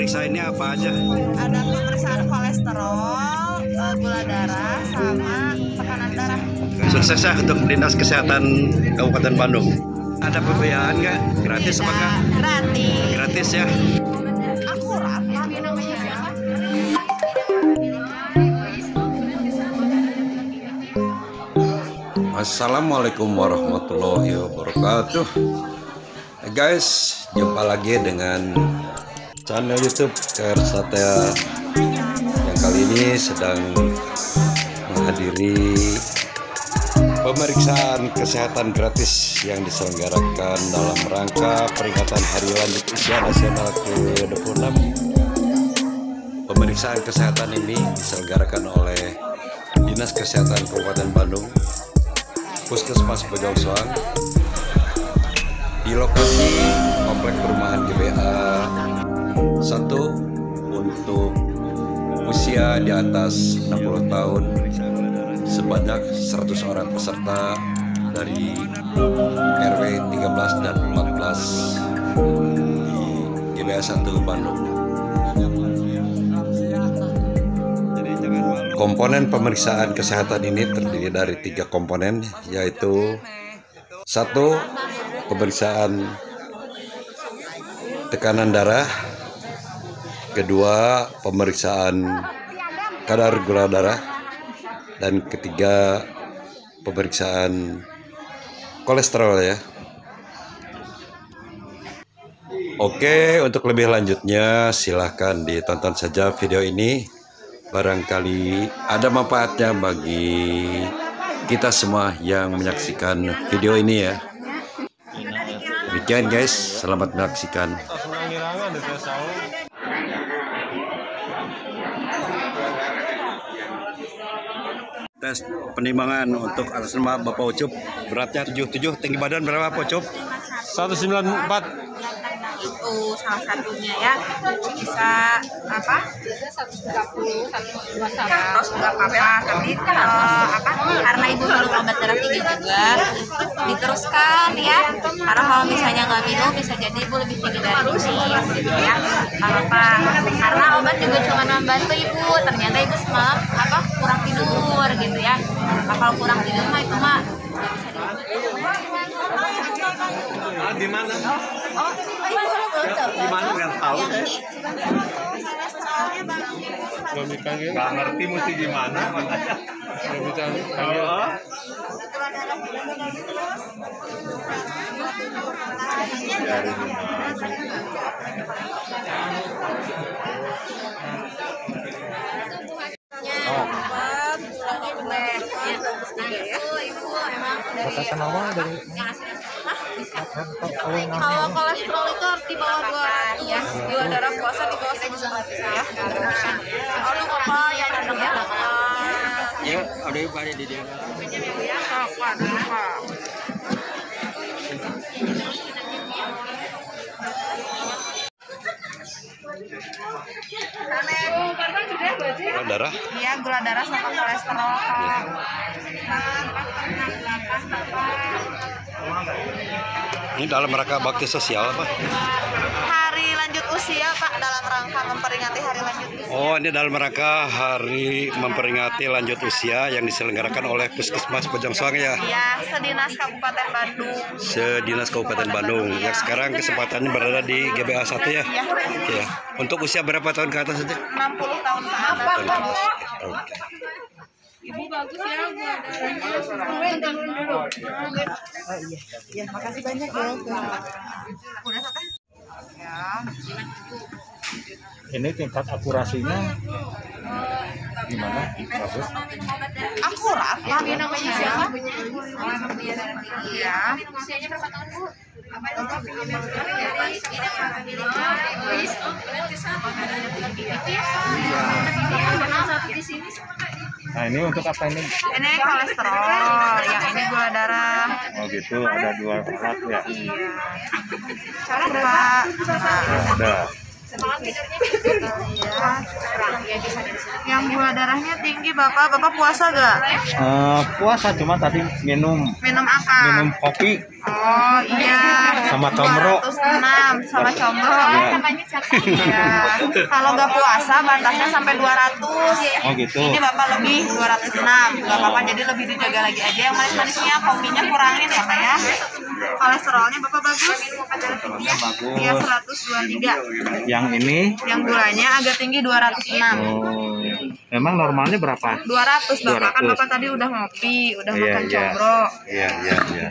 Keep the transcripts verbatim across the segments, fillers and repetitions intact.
Diperiksainnya apa aja? Ada pemeriksaan kolesterol, gula darah, sama tekanan darah. Sukses ya untuk Dinas Kesehatan Kabupaten Bandung. Ada pembiayaan nggak? Gratis apa nggak? Gratis. Gratis ya. Akurat lah namanya ya. Assalamualaikum warahmatullahi wabarakatuh. Hey guys, jumpa lagi dengan channel YouTube K R Satya yang kali ini sedang menghadiri pemeriksaan kesehatan gratis yang diselenggarakan dalam rangka peringatan Hari Lanjut Usia Nasional ke dua puluh enam. Pemeriksaan kesehatan ini diselenggarakan oleh Dinas Kesehatan Kabupaten Bandung, Puskesmas Bojong Soang, di lokasi komplek perumahan G B A satu untuk usia di atas enam puluh tahun sebanyak seratus orang peserta dari R W tiga belas dan empat belas di G B A satu Bandung. Komponen pemeriksaan kesehatan ini terdiri dari tiga komponen, yaitu satu, pemeriksaan tekanan darah, kedua, pemeriksaan kadar gula darah, dan ketiga, pemeriksaan kolesterol ya. Oke, untuk lebih lanjutnya silahkan ditonton saja video ini. Barangkali ada manfaatnya bagi kita semua yang menyaksikan video ini ya. Demikian guys, selamat menyaksikan. Tes penimbangan untuk atas nama Bapak Ucup, beratnya tujuh puluh tujuh, tinggi badan berapa Pak Ucup? seratus sembilan puluh empat. Itu salah satunya ya, bisa apa? seratus tiga puluh, seratus dua puluh terus nggak apa-apa, tapi uh, apa? Karena ibu minum obat darah tinggi juga, diteruskan ya. Karena kalau misalnya nggak minum, bisa jadi ibu lebih tinggi dari ini, gitu ya. Kalau apa? Karena obat juga cuma membantu ibu, ternyata ibu semalam apa? Kurang tidur, gitu ya. Nah, kalau kurang tidur mah itu mah nggak bisa Ah, di mana? Oh, Di mana nggak tahu deh. Nggak ngerti mesti gimana. Kalau kolesterol itu harus di bawah dua ratus ya. Gula darah puasa di bawah seratus ya. Aduh Bapak ya datang ya Bapak. Ya, ada yang pada di dia. Ya Bapak, Bapak. Gula darah? Iya, gula darah sama kolesterol Pak. Ini dalam rangka bakti sosial apa? Hari lanjut usia Pak, dalam rangka memperingati hari lanjut usia. Oh, ini dalam rangka hari memperingati lanjut usia yang diselenggarakan oleh Puskesmas Bojong Soang ya. Iya, sedinas Kabupaten Bandung. Sedinas Kabupaten Bandung. Yang sekarang kesempatannya berada di G B A satu ya. Iya. Ya. Untuk usia berapa tahun ke atas saja? enam puluh tahun ke atas. Oke. Ibu bagus ya, gula darahnya. Oh iya, ya makasih banyak ya. Udah sampai? Ya. Ini tingkat akurasinya gimana? Bagus. Akurat Pak, namanya siapa? Iya. Usianya berapa tahun Bu? Nah ini untuk apa ini? Ini kolesterol, yang ini gula darah. Oh gitu, ada dua alat ya? Iya. Coba. Oh, ada. Yang gula darahnya tinggi Bapak, Bapak puasa gak? Uh, puasa cuma tadi minum Minum apa? minum kopi Oh iya. Sama combro. dua ratus enam sama combro. Iya. Kalau nggak puasa batasnya sampai dua ratus. Oh gitu. Ini Bapak lebih dua ratus enam. Nggak apa-apa, jadi lebih dijaga lagi aja. Yang manis-manisnya kopinya kurangin ya Pak ya. Kolesterolnya Bapak bagus. Kolesterolnya bagus. Iya seratus dua puluh tiga. Yang ini Yang gulanya agak tinggi dua ratus enam. oh, memang normalnya berapa? dua ratus Bapak, kan dua ratus. Bapak tadi udah ngopi, udah Iya, makan iya. combro. Iya, iya, iya.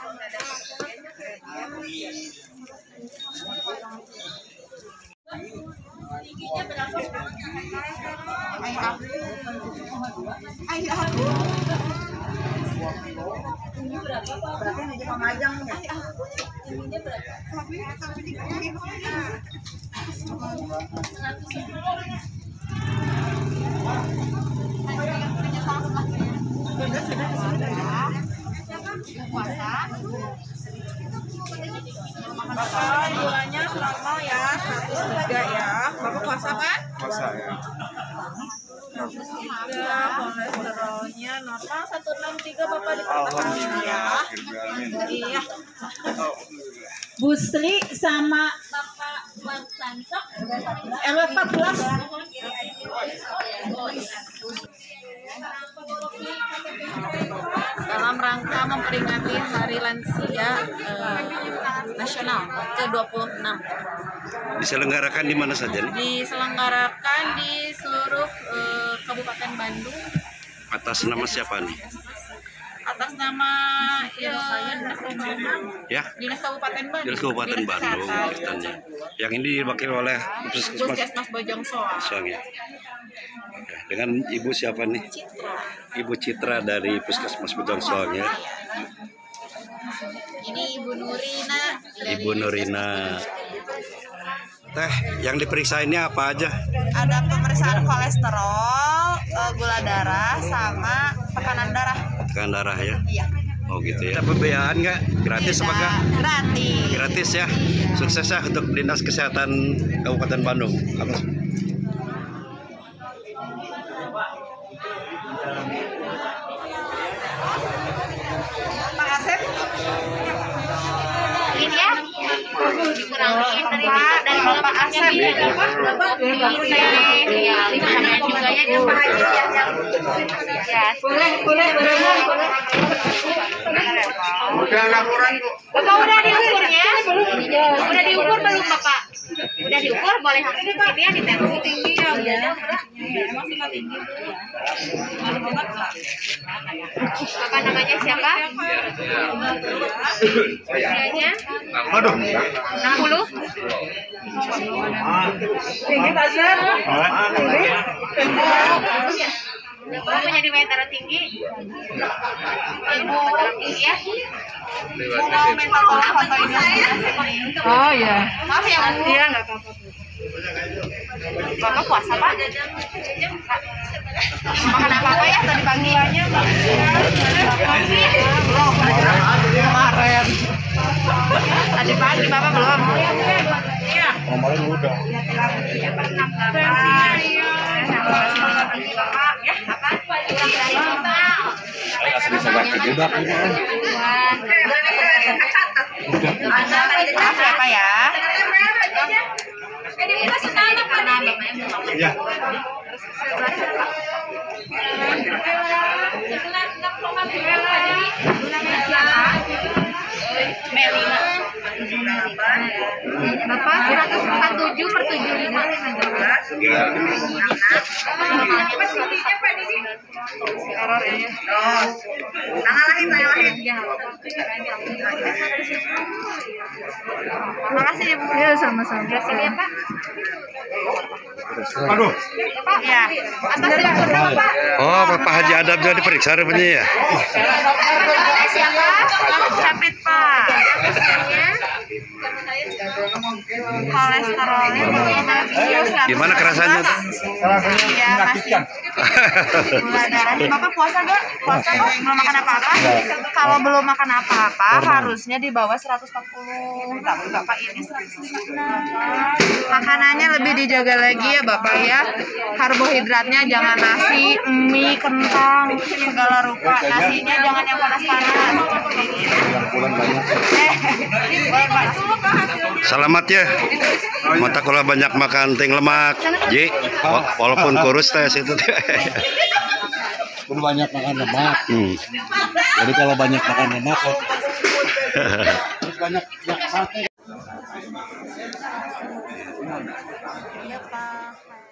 Bapak gulanya normal ya, seratus tiga ya. Bapak puasa kan? Puasa ya. Ya, kolesterolnya normal seratus enam puluh tiga Bapak dipertahankan ya. Iya. Bu Sri sama Bapak Wansanto R W empat belas. Dalam rangka memperingati Hari Lansia eh, Nasional ke dua puluh enam Diselenggarakan di mana saja nih? diselenggarakan di seluruh eh, Kabupaten Bandung Atas nama siapa nih? atas nama ya, Ya, Dinas Kabupaten Bandung. Dinas Kabupaten Dinas Bandung Kesehatan. kesannya. Yang ini diwakili oleh Puskesmas Puskesmas Bojong Soang. Soang ya. Ya, dengan Ibu siapa nih? Ibu Citra dari Puskesmas Bojong Soang ya. Ini Ibu Nurina. dari Ibu Nurina. Teh, yang diperiksa ini apa aja? Ada pemeriksaan kolesterol, eh, gula darah, sama tekanan darah. Tekanan darah ya. Iya. Oh gitu ya. Ada pembiayaan nggak? Gratis apa nggak? Gratis. Gratis ya. Sukses ya untuk Dinas Kesehatan Kabupaten Bandung. Atas. Pak Asep. Ini ya, dikurangin dari dari Bapak Asep. ya, lima juga ya dia Pak Haji ya. Ya, boleh, boleh, boleh. Udah laporan kok. Bapak udah diukurnya? Udah diukur belum Bapak? Udah diukur, boleh langsung ke sini ya di tes. Tinggi ya udah. Emang suka tinggi. Bapak namanya siapa? Usianya? Aduh. enam puluh? Tinggi pasar. Bapak punya riwayat darah tinggi? Ibu darah tinggi ya? Mau minta tolong foto ini. Oh ya. Maaf ya Bu. Iya nggak apa-apa. Bapak puasa Pak? Makan apa-apa ya tadi pagi? Belum. Kemarin. Tadi pagi Bapak belum? Iya. Kemarin udah. Bapak ya apa? Kurang dari normal. Saya asli sagak kejedak ini. Maaf ya Pak ya. Iya. Melina. Bapak seratus empat puluh tujuh per tujuh puluh lima. Error ini. Tangan lahir, tangan lahir. Terima kasih ya Bu. Iya sama-sama. Sini ya Pak. Aduh. Pak ya. Atas ya Pak. Oh, Bapak Haji Adab juga diperiksa rupanya ya. Siapa? Capit Pak. Usianya? Kolesterolnya Gimana kerasanya? Iya, masih gula darahnya. Bapak puasa gak? Puasa kok? Belum makan apa-apa? Kalau belum makan apa-apa, harusnya di bawah seratus empat puluh. Tapi Bapak ini seratus lima puluh enam. Makanannya lebih dijaga lagi ya Bapak ya. Karbohidratnya jangan nasi, mie, kentang, segala rupa. Nasinya jangan yang panas-panas. Pulang banyak. Selamat ya. Mata kula banyak makan ting lemak. Ji, wa- walaupun kurus teh situ teh. Pun banyak makan lemak. Hmm. Jadi kalau banyak makan lemak kok. Terus banyak yang sate. Iya Pak.